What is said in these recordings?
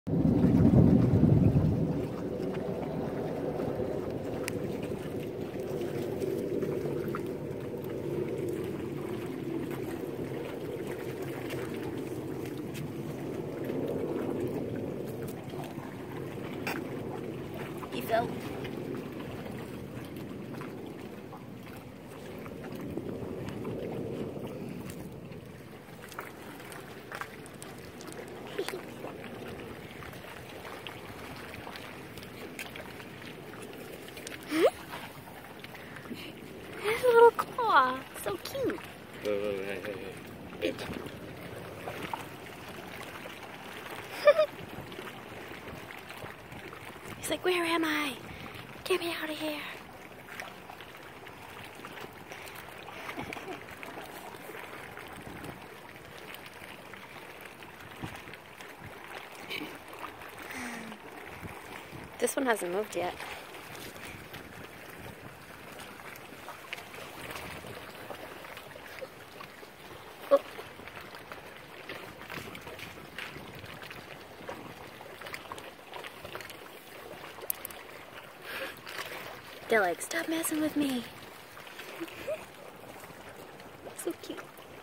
He fell. His little claw, so cute. Hey. He's like, where am I? Get me out of here. This one hasn't moved yet. Oh. They're like, stop messing with me. So cute.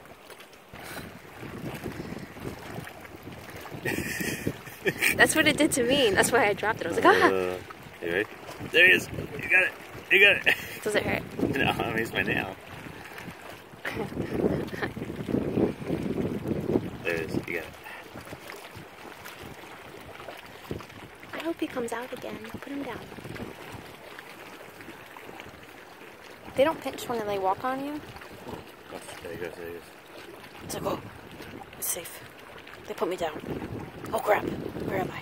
That's what it did to me. That's why I dropped it. I was like, ah. You ready? There he is. You got it. You got it. Does it hurt? No, I mean, it's my nail. There it is. You got it. I hope he comes out again. Put him down. They don't pinch when they walk on you. There he goes. There he goes. It's like, oh, it's safe. They put me down. Oh crap, where am I?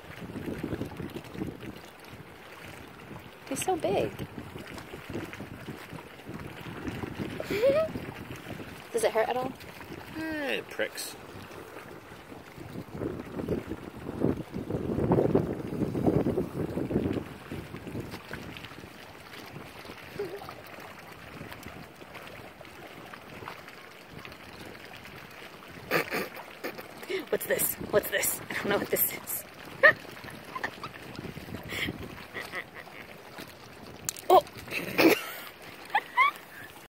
He's so big. Does it hurt at all? It pricks. What's this? What's this? I don't know what this is.